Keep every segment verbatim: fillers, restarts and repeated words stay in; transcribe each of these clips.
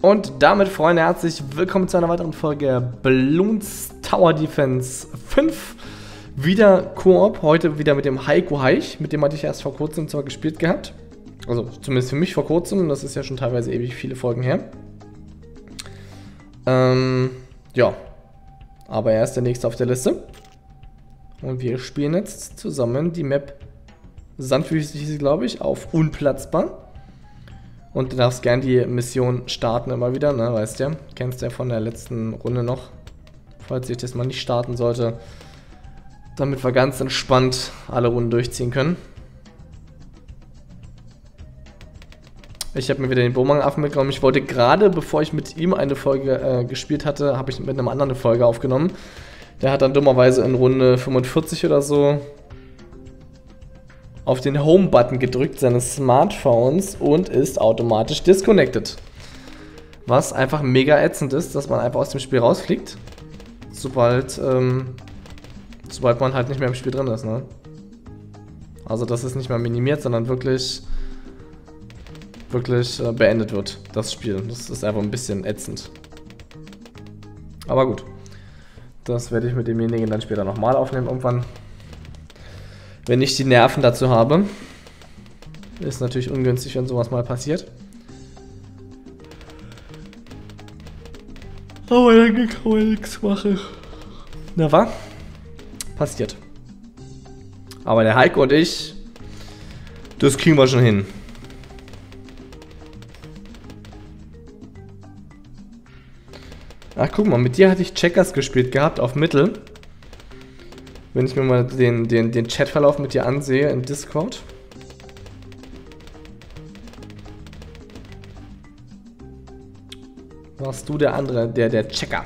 Und damit, Freunde, herzlich willkommen zu einer weiteren Folge Bloons Tower Defense fünf. Wieder Koop, heute wieder mit dem Heiko Heich, mit dem hatte ich erst vor kurzem zwar gespielt gehabt. Also zumindest für mich vor kurzem, das ist ja schon teilweise ewig viele Folgen her. Ähm, ja, aber er ist der nächste auf der Liste. Und wir spielen jetzt zusammen die Map Sandwüste, hieß sie, glaube ich, auf Unplatzbar. Und du darfst gern die Mission starten immer wieder, ne, weißt du ja. Kennst du ja von der letzten Runde noch. Falls ich das mal nicht starten sollte. Damit wir ganz entspannt alle Runden durchziehen können. Ich habe mir wieder den Boomerang-Affen mitgenommen. Ich wollte gerade, bevor ich mit ihm eine Folge äh, gespielt hatte, habe ich mit einem anderen eine Folge aufgenommen. Der hat dann dummerweise in Runde fünfundvierzig oder so auf den Home-Button gedrückt seines Smartphones und ist automatisch disconnected. Was einfach mega ätzend ist, dass man einfach aus dem Spiel rausfliegt, sobald, ähm, sobald man halt nicht mehr im Spiel drin ist, ne? Also das ist nicht mal minimiert, sondern wirklich, wirklich äh, beendet wird, das Spiel. Das ist einfach ein bisschen ätzend. Aber gut, das werde ich mit demjenigen dann später nochmal aufnehmen irgendwann. Wenn ich die Nerven dazu habe. Ist natürlich ungünstig, wenn sowas mal passiert. Aber dann kann man nichts machen. Na was? Passiert. Aber der Heiko und ich, das kriegen wir schon hin. Ach guck mal, mit dir hatte ich Checkers gespielt gehabt auf Mittel. Wenn ich mir mal den, den, den Chatverlauf mit dir ansehe in Discord. Warst du der andere, der, der Checker.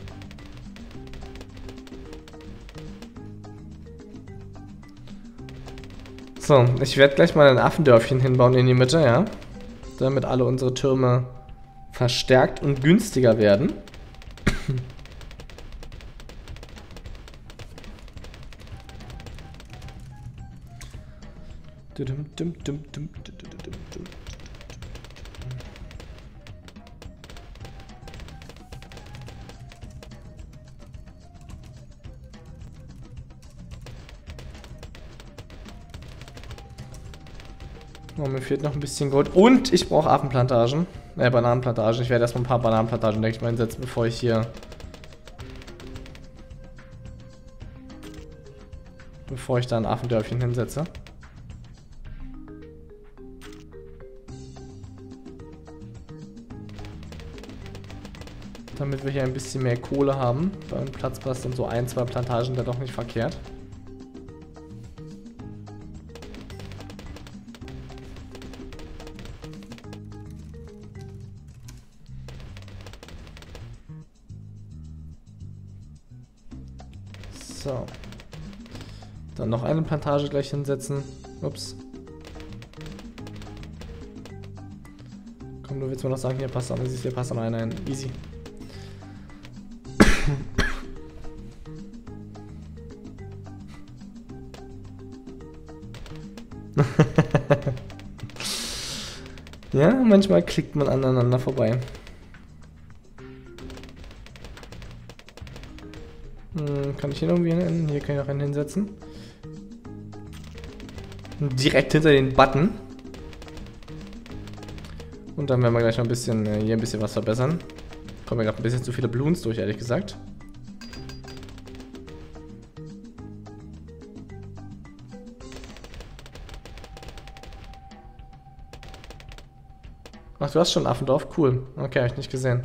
So, ich werde gleich mal ein Affendörfchen hinbauen in die Mitte, ja. Damit alle unsere Türme verstärkt und günstiger werden. Oh, mir fehlt noch ein bisschen Gold. Und ich brauche Affenplantagen. Äh, Bananenplantagen. Ich werde erstmal ein paar Bananenplantagen, denke ich mal, hinsetzen, bevor ich hier... Bevor ich da ein Affendörfchen hinsetze. Damit wir hier ein bisschen mehr Kohle haben. Beim Platzpass sind so ein, zwei Plantagen da doch nicht verkehrt. So. Dann noch eine Plantage gleich hinsetzen. Ups. Komm, du willst mir noch sagen, hier passt noch, siehst du, hier passt noch einer ein. Easy. Ja, manchmal klickt man aneinander vorbei. Hm, kann ich hier irgendwie hin? Hier kann ich noch einen hinsetzen. Direkt hinter den Button. Und dann werden wir gleich noch ein bisschen äh, hier ein bisschen was verbessern. Kommen mir gerade ein bisschen zu viele Bloons durch, ehrlich gesagt. Ach, du hast schon Affendorf? Cool. Okay, habe ich nicht gesehen.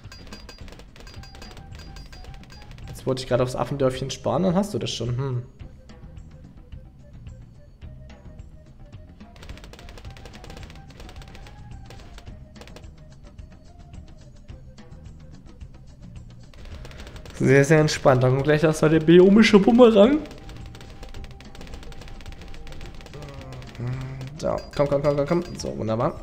Jetzt wollte ich gerade aufs Affendörfchen sparen, dann hast du das schon. Hm. Sehr, sehr entspannt. Dann kommt gleich erstmal der biomische Bumerang. So, komm, komm, komm, komm, komm. So, wunderbar.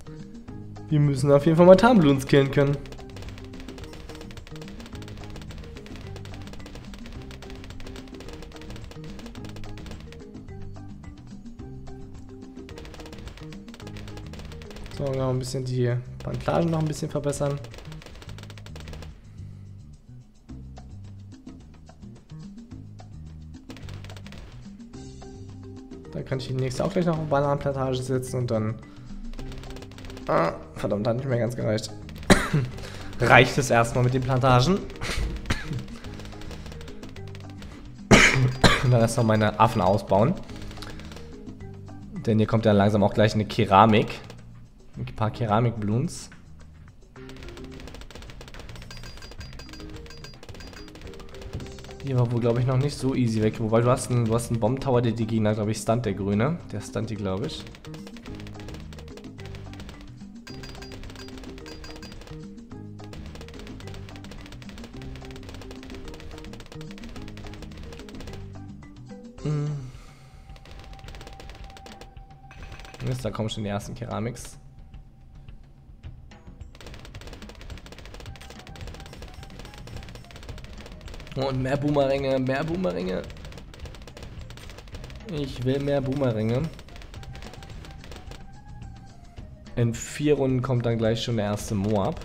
Wir müssen auf jeden Fall mal Tarnbloons killen können. So, noch ein bisschen die Plantagen noch ein bisschen verbessern. Da kann ich die nächste auch gleich noch auf Bananenplantage setzen und dann... Ah, verdammt, hat nicht mehr ganz gereicht. Reicht es erstmal mit den Plantagen. Und dann erst noch meine Affen ausbauen. Denn hier kommt ja langsam auch gleich eine Keramik. Ein paar Keramik-Bloons. Die war wohl, glaube ich, noch nicht so easy weg. Wobei du hast einen, du hast einen Bomb-Tower, der die Gegner, glaube ich, stunt, der grüne. Der stunt die, glaube ich. Hm. Jetzt, da kommen schon die ersten Keramiks. Und mehr Boomeränge, mehr Boomeränge. Ich will mehr Boomeränge. In vier Runden kommt dann gleich schon der erste Moab.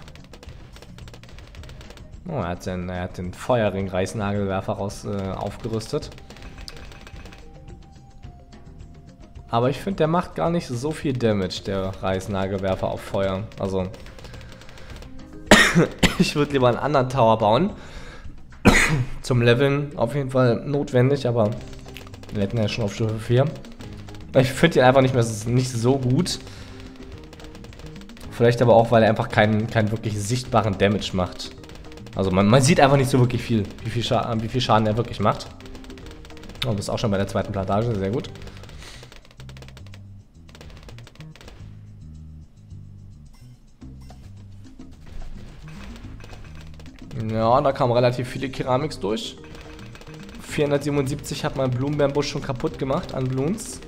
Oh, er hat den, er hat den Feuerring-Reißnagelwerfer raus äh, aufgerüstet. Aber ich finde, der macht gar nicht so viel Damage, der Reißnagelwerfer auf Feuer. Also, ich würde lieber einen anderen Tower bauen. Zum Leveln auf jeden Fall notwendig, aber wir hätten ja schon auf Stufe vier. Ich finde ihn einfach nicht mehr nicht so gut. Vielleicht aber auch, weil er einfach keinen, keinen wirklich sichtbaren Damage macht. Also man, man sieht einfach nicht so wirklich viel, wie viel, Scha wie viel Schaden er wirklich macht. Oh, das ist auch schon bei der zweiten Plantage, sehr gut. Ja, da kamen relativ viele Keramiks durch. vierhundertsiebenundsiebzig hat mein Blumenbeerenbusch schon kaputt gemacht an Bloons.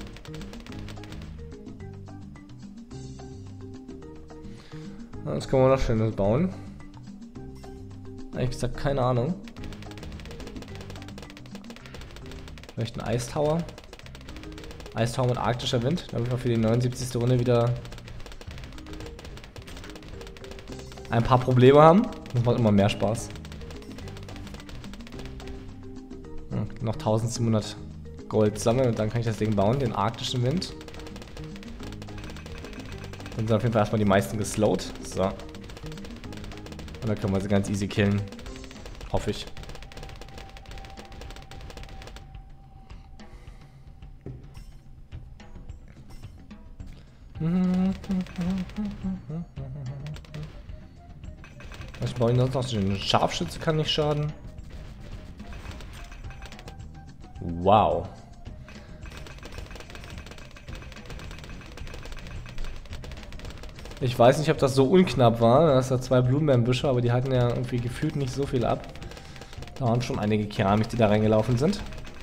Jetzt können wir noch Schönes bauen. Ehrlich gesagt, keine Ahnung. Vielleicht ein Eistower. Eistower mit arktischer Wind, damit wir für die neunundsiebzigste Runde wieder ein paar Probleme haben. Das macht immer mehr Spaß. Ja, noch tausendsiebenhundert Gold sammeln und dann kann ich das Ding bauen, den arktischen Wind. Dann sind auf jeden Fall erstmal die meisten geslowt. So. Und dann können wir sie ganz easy killen. Hoffe ich. Was baue ich sonst noch? Den Scharfschütze kann nicht schaden. Wow. Ich weiß nicht, ob das so unknapp war. Da ist da zwei Blumenbeerenbüsche, aber die halten ja irgendwie gefühlt nicht so viel ab. Da waren schon einige Keramik, die da reingelaufen sind.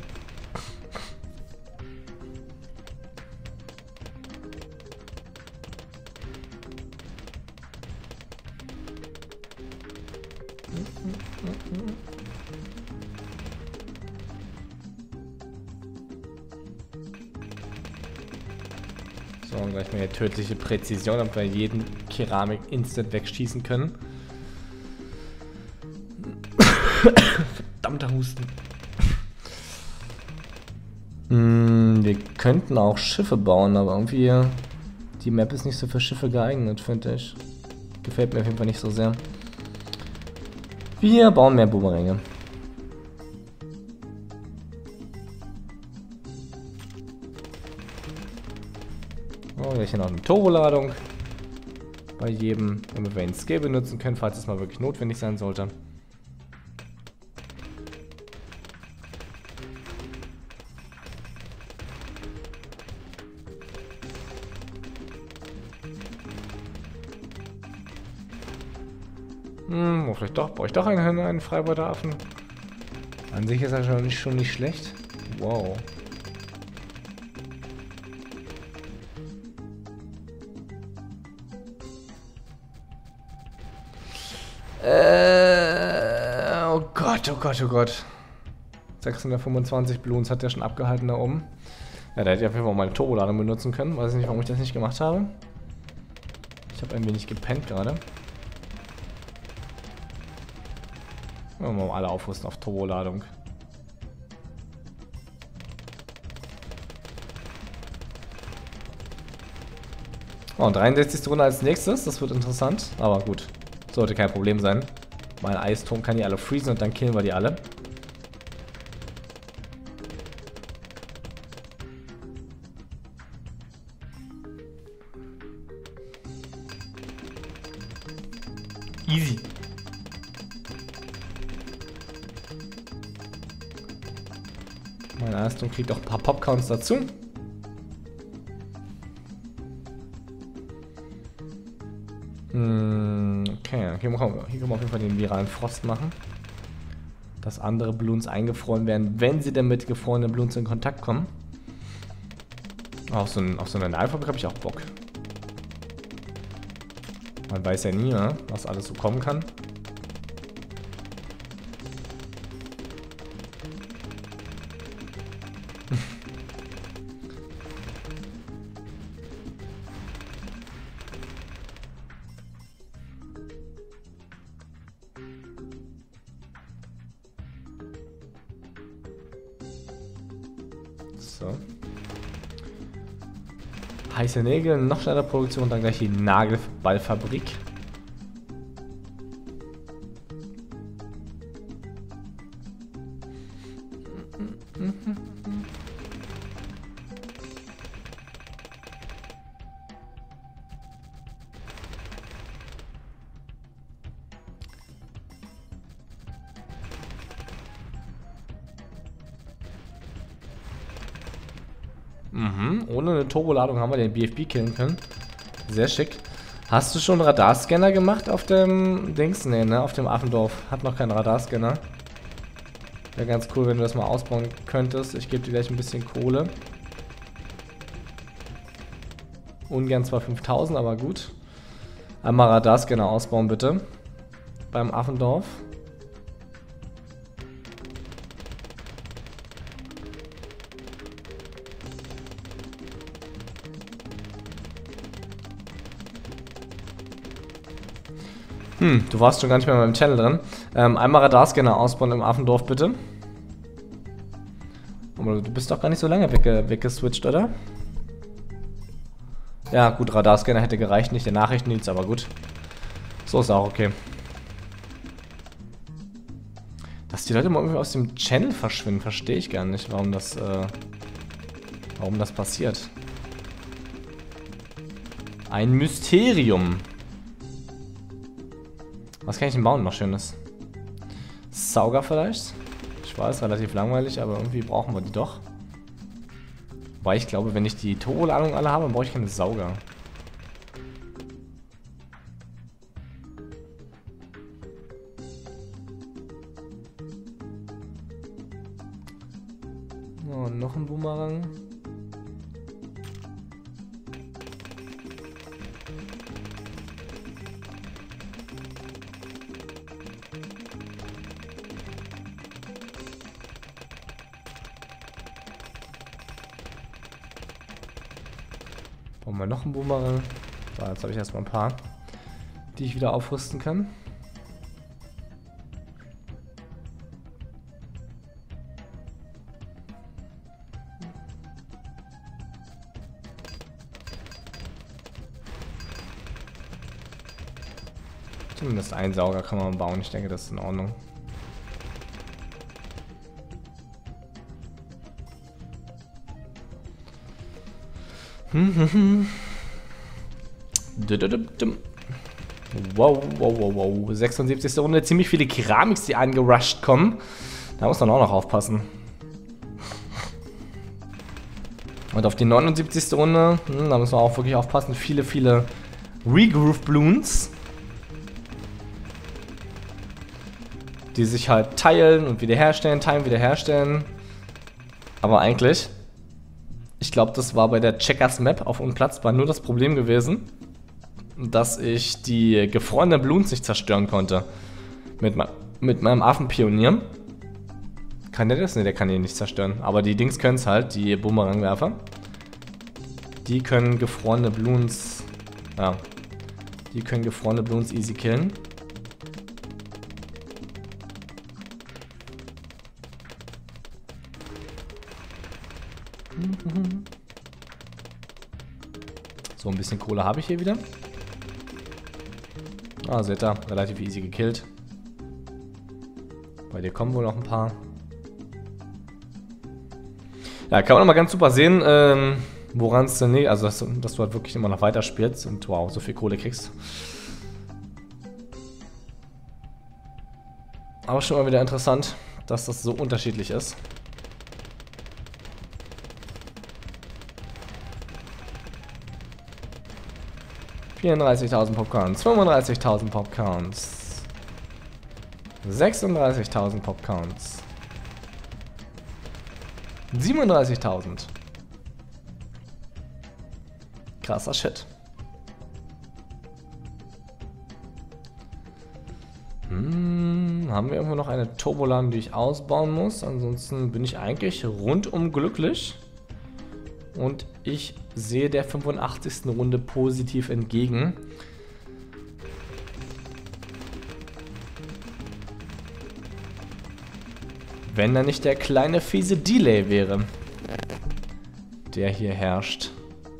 So, und gleich mal hier tödliche Präzision, damit wir jeden Keramik instant wegschießen können. Verdammter Husten. hm, wir könnten auch Schiffe bauen, aber irgendwie die Map ist nicht so für Schiffe geeignet, finde ich. Gefällt mir auf jeden Fall nicht so sehr. Wir bauen mehr Boomeränge. Oh, gleich hier noch eine Turboladung. Bei jedem, damit wir den Skill benutzen können, falls es mal wirklich notwendig sein sollte. Hm, oh, vielleicht doch, brauche ich doch einen, einen Freibeuteraffen. An sich ist er schon nicht, schon nicht schlecht. Wow. Äh, oh Gott, oh Gott, oh Gott. sechshundertfünfundzwanzig Bloons hat der schon abgehalten da oben. Ja, da hätte ich auf jeden Fall meine Turboladung benutzen können. Weiß nicht, warum ich das nicht gemacht habe. Ich habe ein wenig gepennt gerade. Wollen wir mal alle aufrüsten auf Turboladung. Oh, und dreiundsechzigste Runde als nächstes. Das wird interessant. Aber gut. Sollte kein Problem sein. Mein Eisturm kann die alle freezen und dann killen wir die alle. Easy. Mein Eisturm kriegt auch ein paar Popcounts dazu. Hm, okay, hier können wir, hier können wir auf jeden Fall den viralen Frost machen. Dass andere Bloons eingefroren werden, wenn sie denn mit gefrorenen Bloons in Kontakt kommen. Auf so, ein, auf so eine Nagelfabrik habe ich auch Bock. Man weiß ja nie, ne, was alles so kommen kann. So. Heiße Nägel, noch schneller Produktion, dann gleich die Nagelballfabrik. Mhm, ohne eine Turboladung haben wir den B F B killen können. Sehr schick. Hast du schon einen Radarscanner gemacht auf dem Dings? Nee, ne? Auf dem Affendorf. Hat noch keinen Radarscanner. Wäre ganz cool, wenn du das mal ausbauen könntest. Ich gebe dir gleich ein bisschen Kohle. Ungern zwar fünftausend, aber gut. Einmal Radarscanner ausbauen, bitte. Beim Affendorf. Hm, du warst schon gar nicht mehr in meinem Channel drin. Ähm, einmal Radarscanner ausbauen im Affendorf, bitte. Aber du bist doch gar nicht so lange wegge weggeswitcht, oder? Ja, gut, Radarscanner hätte gereicht, nicht der Nachrichtendienst, aber gut. So ist auch okay. Dass die Leute immer irgendwie aus dem Channel verschwinden, verstehe ich gar nicht, warum das, äh, warum das passiert. Ein Mysterium. Was kann ich denn bauen noch Schönes? Sauger vielleicht? Ich weiß, relativ langweilig, aber irgendwie brauchen wir die doch. Weil ich glaube, wenn ich die Turboladung alle habe, dann brauche ich keine Sauger. Oh, noch ein Boomerang. Brauchen wir noch einen Boomerang. So, jetzt habe ich erstmal ein paar, die ich wieder aufrüsten kann. Zumindest einen Sauger kann man bauen. Ich denke, das ist in Ordnung. Wow, wow, wow, wow. sechsundsiebzigste Runde. Ziemlich viele Keramiks, die angerusht kommen. Da muss man auch noch aufpassen. Und auf die neunundsiebzigste Runde, hm, da müssen wir auch wirklich aufpassen. Viele, viele Regroove Bloons. Die sich halt teilen und wiederherstellen, teilen, wiederherstellen. Aber eigentlich... Ich glaube, das war bei der Checkers Map auf Unplatzbar nur das Problem gewesen, dass ich die gefrorenen Bloons nicht zerstören konnte. Mit, mit meinem Affenpionier. Kann der das? Ne, der kann die nicht zerstören. Aber die Dings können es halt, die Boomerangwerfer. Die können gefrorene Bloons ja, Die können gefrorene Bloons easy killen. So, ein bisschen Kohle habe ich hier wieder. Ah, seht ihr, relativ easy gekillt. Bei dir kommen wohl noch ein paar. Ja, kann man mal ganz super sehen, ähm, woran es denn liegt. Also, dass, dass du halt wirklich immer noch weiter spielst und wow, so viel Kohle kriegst. Aber schon mal wieder interessant, dass das so unterschiedlich ist. vierunddreißigtausend Popcorns, fünfunddreißigtausend Popcorns, sechsunddreißigtausend Popcorns, siebenunddreißigtausend. Krasser Shit. Hm, haben wir irgendwo noch eine Turbolan, die ich ausbauen muss? Ansonsten bin ich eigentlich rundum glücklich. Und ich sehe der fünfundachtzigsten Runde positiv entgegen. Wenn da nicht der kleine fiese Delay wäre, der hier herrscht.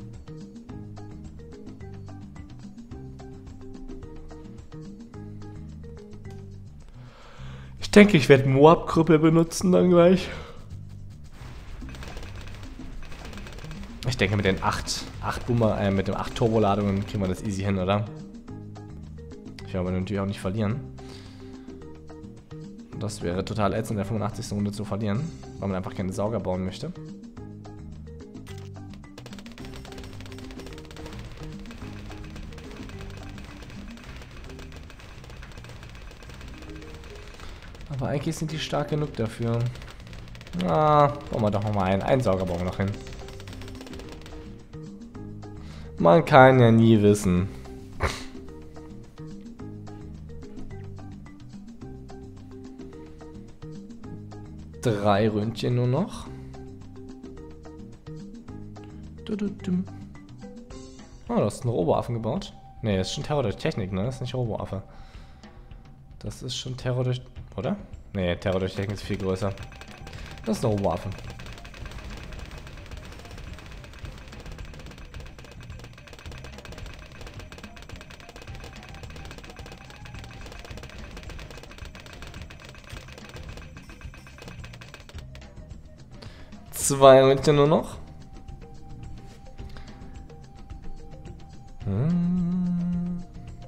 Ich denke, ich werde Moab-Krüppel benutzen dann gleich. Ich denke, mit den acht Boomer, äh, mit den acht Turboladungen kriegen wir das easy hin, oder? Ich will aber natürlich auch nicht verlieren. Das wäre total ätzend, in der fünfundachtzigsten Runde zu verlieren, weil man einfach keine Sauger bauen möchte. Aber eigentlich sind die stark genug dafür. Na, bauen wir doch nochmal einen. Einen Sauger bauen wir noch hin. Man kann ja nie wissen. Drei Ründchen nur noch. Oh, du hast einen Roboaffen gebaut. Ne, das ist schon Terror durch Technik, ne? Das ist nicht Roboaffe. Das ist schon Terror durch... Oder? Ne, Terror durch Technik ist viel größer. Das ist eine Roboaffe. Zwei Ründchen nur noch. Hm.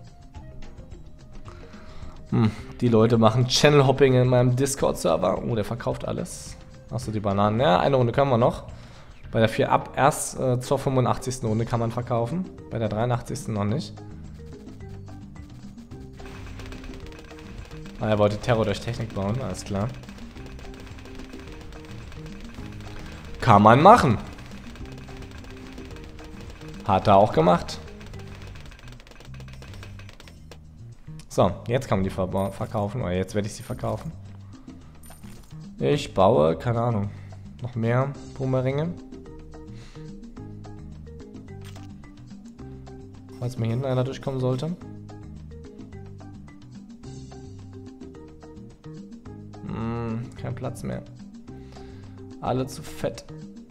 Hm. Die Leute machen Channel-Hopping in meinem Discord-Server. Oh, der verkauft alles. Achso, die Bananen. Ja, eine Runde können wir noch. Bei der vier ab erst äh, zur fünfundachtzigsten Runde kann man verkaufen. Bei der dreiundachtzigsten noch nicht. Ah, er wollte Terror durch Technik bauen, alles klar. Kann man machen. Hat er auch gemacht. So, jetzt kann man die ver verkaufen. Oder jetzt werde ich sie verkaufen. Ich baue, keine Ahnung, noch mehr Boomerringe. Falls mir hinten einer durchkommen sollte. Hm, kein Platz mehr. Alle zu fett.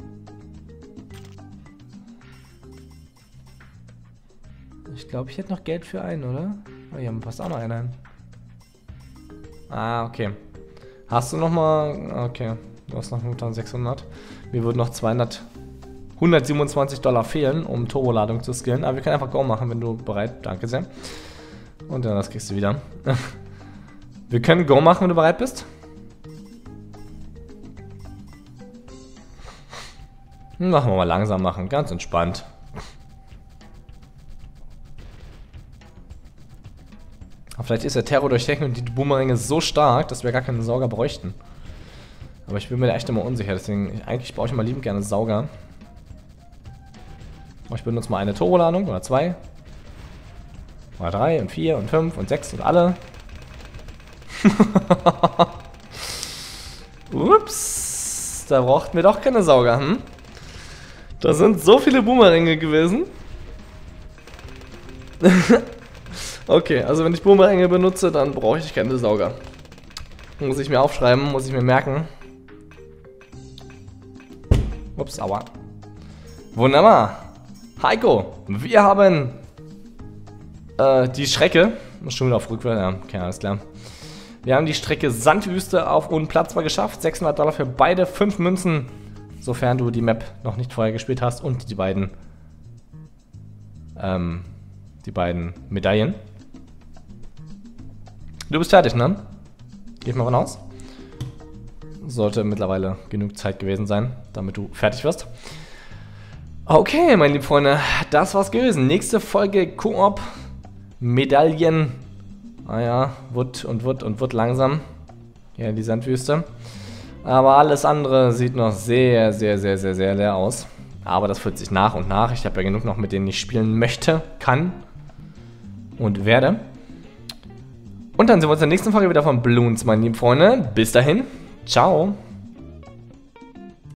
Ich glaube, ich hätte noch Geld für einen, oder? Oh, hier passt auch noch einer hin. Ah, okay. Hast du noch mal... Okay, du hast noch sechshundert. Mir würden noch zweihundert... hundertsiebenundzwanzig Dollar fehlen, um Turboladung zu skillen. Aber wir können einfach Go machen, wenn du bereit... Danke sehr. Und dann das kriegst du wieder. Wir können Go machen, wenn du bereit bist. Machen wir mal langsam machen, ganz entspannt. Aber vielleicht ist der Terror durch Technik und die Boomeränge so stark, dass wir gar keinen Sauger bräuchten. Aber ich bin mir da echt immer unsicher, deswegen eigentlich baue ich mal liebend gerne Sauger. Aber ich benutze mal eine Turboladung oder zwei. Oder drei und vier und fünf und sechs und alle. Ups, da brauchten wir doch keine Sauger, hm? Da sind so viele Boomeränge gewesen. Okay, also wenn ich Boomeränge benutze, dann brauche ich keine Sauger. Muss ich mir aufschreiben, muss ich mir merken. Ups, aua. Wunderbar. Heiko, wir haben äh, die Strecke. Muss schon wieder auf Rückwärts, ja, okay, alles klar. Wir haben die Strecke Sandwüste auf unplatzbar geschafft. sechshundert Dollar für beide, fünf Münzen, sofern du die Map noch nicht vorher gespielt hast. Und die beiden, ähm, die beiden Medaillen. Du bist fertig, ne? Geh ich mal von aus. Sollte mittlerweile genug Zeit gewesen sein, damit du fertig wirst. Okay, meine lieben Freunde, das war's gewesen. Nächste Folge Koop, Medaillen. Ah ja, wird und wird und wird langsam. Ja, die Sandwüste. Aber alles andere sieht noch sehr, sehr, sehr, sehr, sehr leer aus. Aber das fühlt sich nach und nach. Ich habe ja genug noch, mit denen ich spielen möchte, kann und werde. Und dann sehen wir uns in der nächsten Folge wieder von Bloons, meine lieben Freunde. Bis dahin, ciao.